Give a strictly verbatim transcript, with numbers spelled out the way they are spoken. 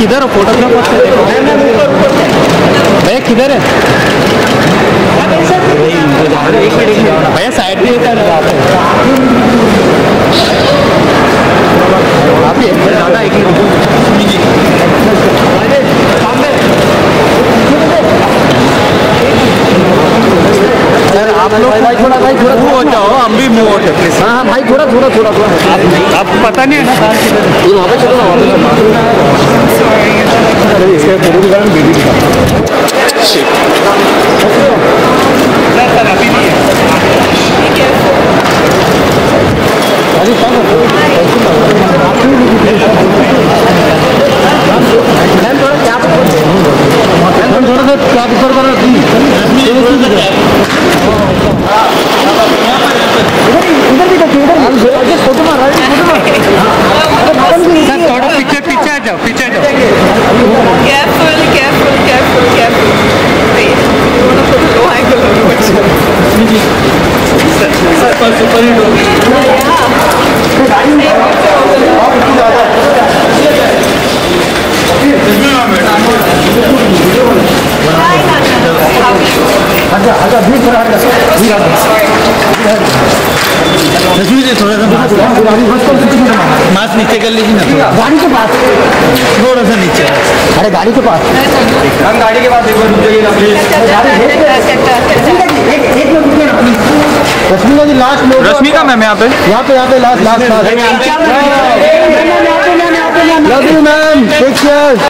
किधर हो फोटोग्राफर? भैया किधर है भैया? साइड भी होता है आप ही ज़्यादा एक सर आप लोग भाई थोड़ा भाई थोड़ा मुँह हो जाओ, हम भी मुँह हो जाए प्लीज। हाँ हाँ भाई थोड़ा थोड़ा थोड़ा थोड़ा आप पता नहीं है ये वहाँ पे चलो ना वहाँ थोड़ा पीछे पीछे आ जाओ, पीछे आ जाओ। Careful, careful, careful, careful. Wait, you want to put a low angle on your picture? Super, super hit हो गई। थोड़ा सा मास्क नीचे कर लीजिए ना, गाड़ी के पास थोड़ा सा नीचे। अरे गाड़ी के पास, हम गाड़ी के पास एक बार रुक जाइए ना प्लीज। रश्मिका जी लास्ट लोग, रश्मिका मैम यहाँ पे यहाँ पे यहाँ पे last last last. Love you ma'am, take care.